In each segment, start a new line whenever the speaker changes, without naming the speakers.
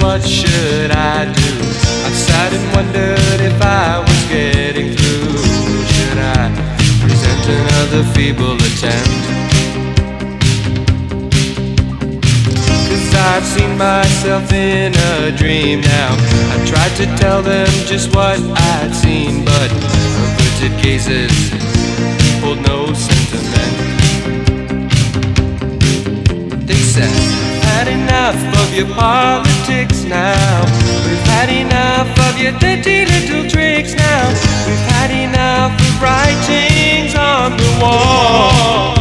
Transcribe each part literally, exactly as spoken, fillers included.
what should I do? I've sat and wondered if I was getting through. Should I present another feeble attempt? Cause I've seen myself in a dream now. I tried to tell them just what I'd seen, but averted gazes hold no sentiment. They said, we've had enough of your politics now. We've had enough of your dirty little tricks now. We've had enough of writings on the wall.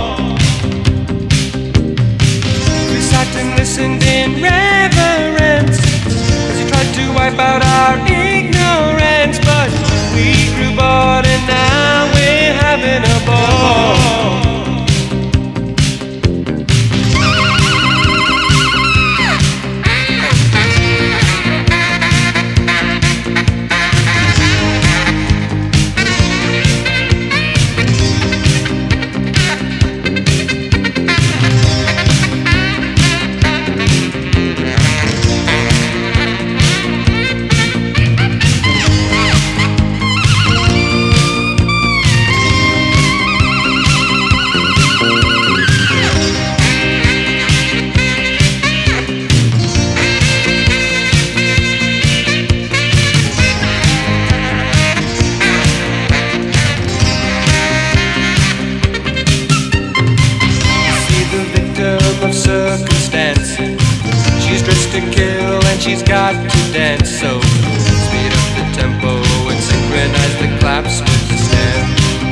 We sat and listened in reverence as you tried to wipe out our ignorance, but we grew bored and now we're having a ball. Circumstance, she's dressed to kill and she's got to dance. So speed up the tempo and synchronize the claps with the snare.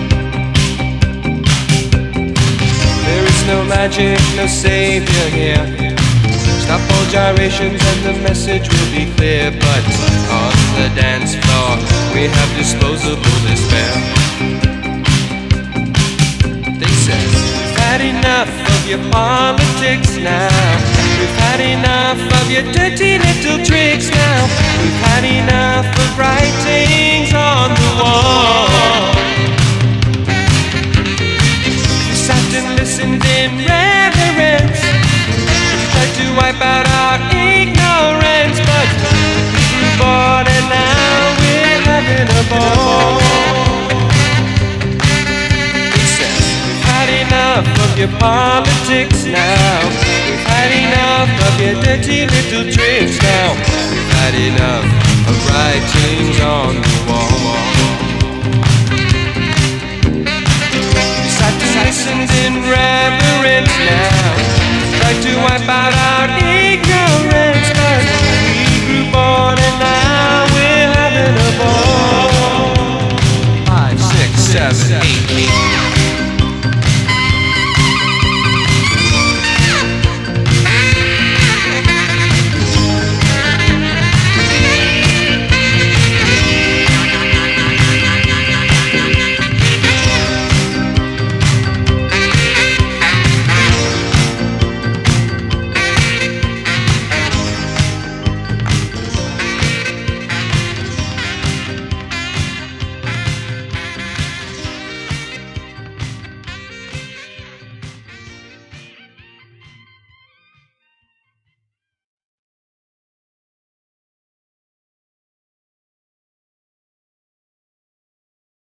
There is no magic, no savior here. Stop all gyrations and the message will be clear. But on the dance floor we have disposable despair. They said, we've had enough of your politics now. We've had enough of your dirty little tricks now. We've had enough of writings on the wall. We sat and listened in reverence. We tried to wipe out our ignorance, but we grew bored and now we're having a ball. Enough of your politics now. We've had enough of your dirty little tricks now. We've had enough of writings on the wall. We sat and listened in reverence now. Tried to wipe out our ignorance.